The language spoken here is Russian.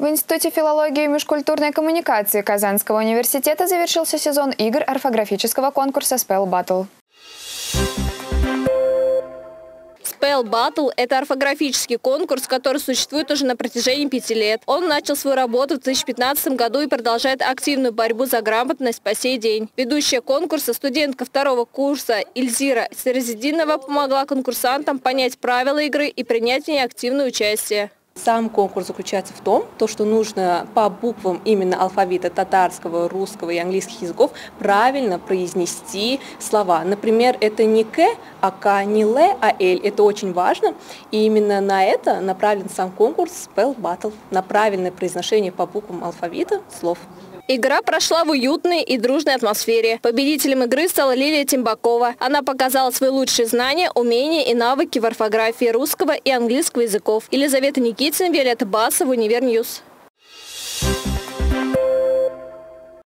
В Институте филологии и межкультурной коммуникации Казанского университета завершился сезон игр орфографического конкурса Spell Battle. Spell Battle – это орфографический конкурс, который существует уже на протяжении 5 лет. Он начал свою работу в 2015 году и продолжает активную борьбу за грамотность по сей день. Ведущая конкурса, студентка второго курса Эльзира Серзидинова помогла конкурсантам понять правила игры и принять в ней активное участие. Сам конкурс заключается в том, что нужно по буквам именно алфавита татарского, русского и английских языков правильно произнести слова. Например, это не «к», а «к», не «л», а «л». Это очень важно. И именно на это направлен сам конкурс Spell Battle, на правильное произношение по буквам алфавита слов. Игра прошла в уютной и дружной атмосфере. Победителем игры стала Лилия Тимбакова. Она показала свои лучшие знания, умения и навыки в орфографии русского и английского языков. Елизавета Никитина, Виолетта Басова, Универньюз.